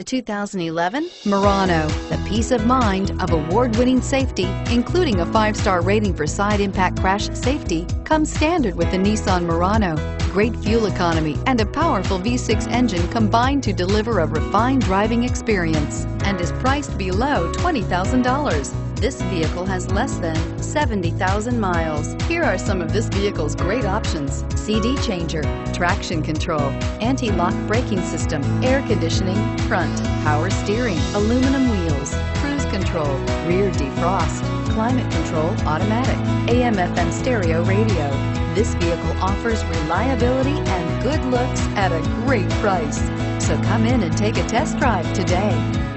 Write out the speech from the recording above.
The 2011 Murano. The peace of mind of award-winning safety, including a 5-star rating for side impact crash safety, comes standard with the Nissan Murano. Great fuel economy and a powerful V6 engine combine to deliver a refined driving experience and is priced below $20,000. This vehicle has less than 70,000 miles. Here are some of this vehicle's great options: CD changer, traction control, anti-lock braking system, air conditioning, front, power steering, aluminum wheels, cruise control, rear defrost, climate control automatic, AM/FM stereo radio. This vehicle offers reliability and good looks at a great price. So come in and take a test drive today.